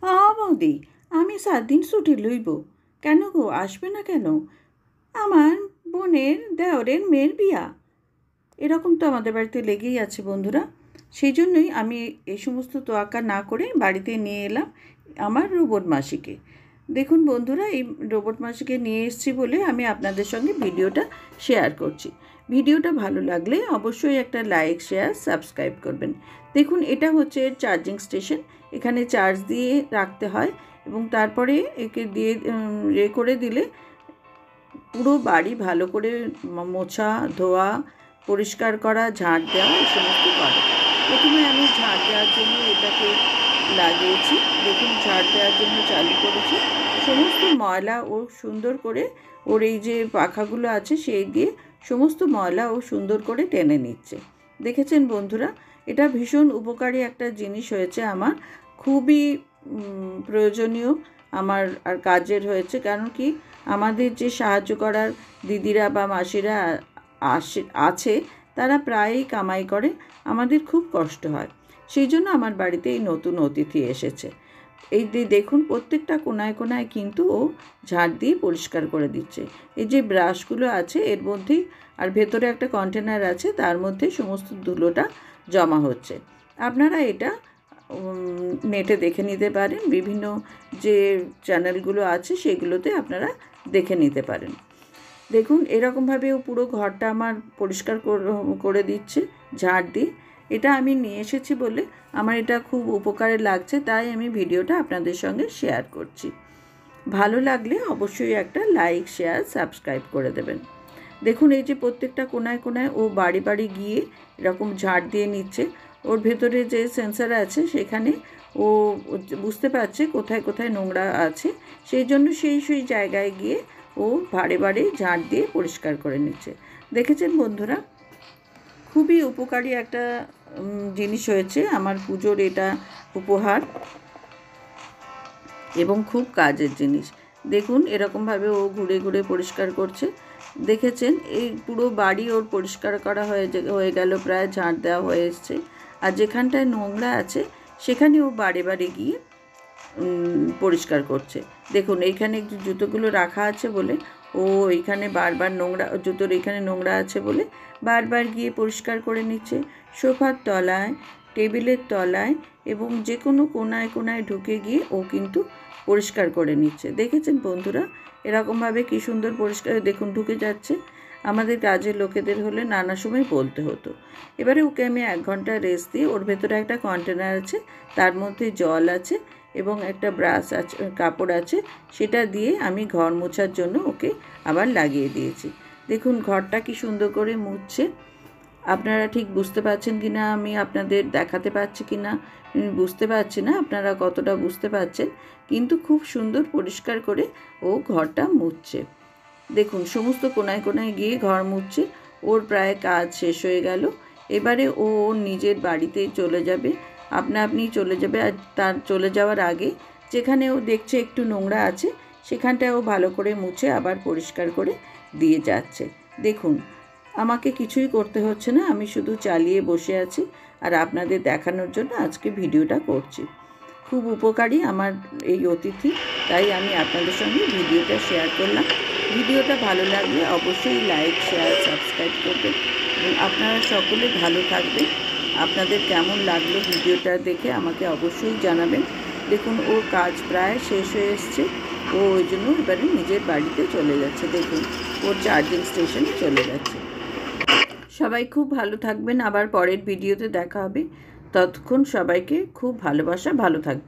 বৌদি, আমি 7 দিন ছুটি লইব। কেন গো, আসবে না কেন? আমার বোনের দেওরের মেয়ের বিয়া। এরকম তো আমাদের বাড়িতে লেগেই আছে বন্ধুরা। সেই জন্যই আমি এই সমস্ত তোয়াক্কা না করে বাড়িতে নিয়ে এলাম আমার রোবট মাসিকে। দেখুন বন্ধুরা, এই রোবট মাসিকে নিয়ে এসেছি বলে আমি আপনাদের সঙ্গে ভিডিওটা শেয়ার করছি। ভিডিওটা ভালো লাগলে অবশ্যই একটা লাইক, শেয়ার, সাবস্ক্রাইব করবেন। দেখুন, এটা হচ্ছে চার্জিং স্টেশন। এখানে চার্জ দিয়ে রাখতে হয় এবং তারপরে একে দিয়ে করে দিলে পুরো বাড়ি ভালো করে মোছা, ধোয়া, পরিষ্কার করা, ঝাঁট দেওয়া এই সমস্ত করে। প্রথমে আমি ঝাঁট দেওয়ার জন্য এটাকে লাগিয়েছি। দেখুন, ঝাঁট দেওয়ার জন্য চালু করেছি। সমস্ত ময়লা ও সুন্দর করে ওর এই যে পাখাগুলো আছে সেই দিয়ে সমস্ত ময়লা ও সুন্দর করে টেনে নিচ্ছে। দেখেছেন বন্ধুরা, এটা ভীষণ উপকারী একটা জিনিস হয়েছে আমার, খুবই প্রয়োজনীয় আমার আর কাজের হয়েছে। কারণ কি, আমাদের যে সাহায্য করার দিদিরা বা মাসিরা আছে তারা প্রায়ই কামাই করে, আমাদের খুব কষ্ট হয়। সেই জন্য আমার বাড়িতে এই নতুন অতিথি এসেছে। এই যে দেখুন, প্রত্যেকটা কোনায় কোনায় কিন্তু ও ঝাড় দিয়ে পরিষ্কার করে দিচ্ছে। এই যে ব্রাশগুলো আছে এর মধ্যেই, আর ভেতরে একটা কন্টেনার আছে, তার মধ্যে সমস্ত ধুলোটা জমা হচ্ছে। আপনারা এটা নেটে দেখে নিতে পারেন, বিভিন্ন যে চ্যানেলগুলো আছে সেগুলোতে আপনারা দেখে নিতে পারেন। দেখুন, এরকমভাবে ও পুরো ঘরটা আমার পরিষ্কার করে দিচ্ছে ঝাড় দিয়ে। এটা আমি নিয়ে এসেছি বলে আমার এটা খুব উপকারে লাগছে, তাই আমি ভিডিওটা আপনাদের সঙ্গে শেয়ার করছি। ভালো লাগলে অবশ্যই একটা লাইক, শেয়ার, সাবস্ক্রাইব করে দেবেন। দেখুন, এই যে প্রত্যেকটা কোনায় কোনায় ও বাড়ি বাড়ি গিয়ে এরকম ঝাড় দিয়ে নিচ্ছে। ওর ভেতরে যে সেন্সার আছে সেখানে ও বুঝতে পারছে কোথায় কোথায় নোংরা আছে, সেই জন্য সেই জায়গায় গিয়ে ও বারে বারে ঝাড় দিয়ে পরিষ্কার করে নিচ্ছে। দেখেছেন বন্ধুরা, খুবই উপকারী একটা জিনিস হয়েছে আমার পুজোর এটা উপহার, এবং খুব কাজের জিনিস। দেখুন, এরকমভাবে ও ঘুরে ঘুরে পরিষ্কার করছে। দেখেছেন, এই পুরো বাড়ি ওর পরিষ্কার করা হয়ে গেল, প্রায় ঝাঁট দেওয়া হয়ে এসছে। আর যেখানটায় নোংরা আছে সেখানে ও বারে বারে গিয়ে পরিষ্কার করছে। দেখুন, এইখানে জুতোগুলো রাখা আছে বলে ও এইখানে বারবার নোংরা, জুতোর এইখানে নোংরা আছে বলে বারবার গিয়ে পরিষ্কার করে নিচ্ছে। সোফার তলায়, টেবিলের তলায় এবং যে কোনো কোনায় কোনায় ঢুকে গিয়ে ও কিন্তু পরিষ্কার করে নিচ্ছে। দেখেছেন বন্ধুরা, এরকমভাবে কী সুন্দর পরিষ্কার, দেখুন ঢুকে যাচ্ছে। আমাদের কাজের লোকেদের হলে নানা সময় বলতে হতো। এবারে ওকে আমি 1 ঘন্টা রেস্ট দিয়ে, ওর ভেতরে একটা কন্টেনার আছে, তার মধ্যে জল আছে এবং একটা ব্রাশ আছে, কাপড় আছে, সেটা দিয়ে আমি ঘর মোছার জন্য ওকে আবার লাগিয়ে দিয়েছি। দেখুন ঘরটা কি সুন্দর করে মুছছে। আপনারা ঠিক বুঝতে পারছেন কি না, আমি আপনাদের দেখাতে পারছি কি না বুঝতে পারছি না, আপনারা কতটা বুঝতে পারছেন, কিন্তু খুব সুন্দর পরিষ্কার করে ও ঘরটা মুছছে। দেখুন, সমস্ত কোনায় কোনায় গিয়ে ঘর মুছছে। ওর প্রায় কাজ শেষ হয়ে গেল। এবারে ও ওর নিজের বাড়িতে চলে যাবে, আপনি চলে যাবে। আর তার চলে যাওয়ার আগে যেখানে ও দেখছে একটু নোংরা আছে সেখানটায় ও ভালো করে মুছে আবার পরিষ্কার করে দিয়ে যাচ্ছে। দেখুন, আমাকে কিছুই করতে হচ্ছে না, আমি শুধু চালিয়ে বসে আছি আর আপনাদের দেখানোর জন্য আজকে ভিডিওটা করছি। খুব উপকারী আমার এই অতিথি, তাই আমি আপনাদের সঙ্গে ভিডিওটা শেয়ার করলাম। ভিডিওটা ভালো লাগলে অবশ্যই লাইক, শেয়ার, সাবস্ক্রাইব করবেন এবং আপনারা সকলে ভালো থাকবেন। আপনাদের কেমন লাগলো ভিডিওটা দেখে আমাকে অবশ্যই জানাবেন। দেখুন, ওর কাজ প্রায় শেষ হয়ে এসছে, ও ওই জন্য এবারে নিজের বাড়িতে চলে যাচ্ছে। দেখুন, ওর চার্জিং স্টেশনে চলে যাচ্ছে। সবাই খুব ভালো থাকবেন, আবার পরের ভিডিওতে দেখা হবে। ততক্ষণ সবাইকে খুব ভালোবাসা, ভালো থাকবেন।